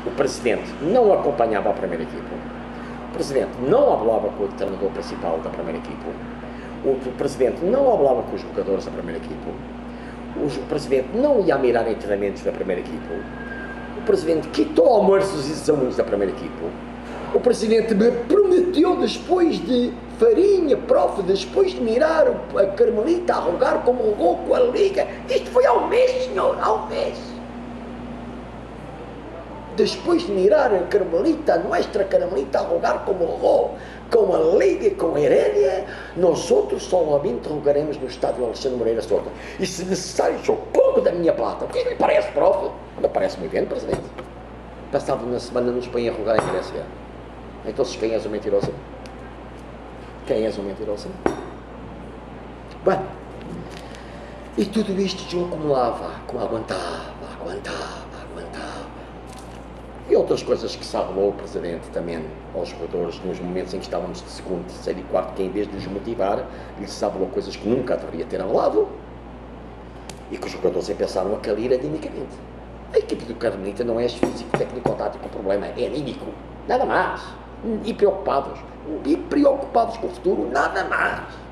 O presidente não acompanhava a primeira equipa. O presidente não falava com o treinador principal da primeira equipa. O presidente não falava com os jogadores da primeira equipa. O presidente não ia mirar em treinamentos da primeira equipa. O presidente quitou almoços e exames da primeira equipa. O presidente me prometeu, depois de farinha, prof, depois de mirar a Carmelita a rogar como rogou com a Liga. Isto foi ao mês, senhor, ao mês. Depois de mirar a Carmelita, a nossa Carmelita a rogar como rogou com a Liga e com a Herédia, nós outros solamente rogaremos no estádio Alexandre Moreira Sousa. E se necessário, sou pouco da minha plata. O que lhe parece, prof? Me parece muito bem, presidente. Passado uma semana nos põe a rogar em Grécia. Então, quem és o mentiroso? Quem és o mentiroso? Bem, e tudo isto eu acumulava, aguentava. E outras coisas que se falou o presidente também aos jogadores nos momentos em que estávamos de segundo, terceiro e quarto, que em vez de os motivar, lhes falou coisas que nunca deveria ter falado e que os jogadores pensaram a cair animicamente. A equipe do Carmelita não é físico, técnico ou tático, o problema é anímico, nada mais. E preocupados com o futuro, nada mais.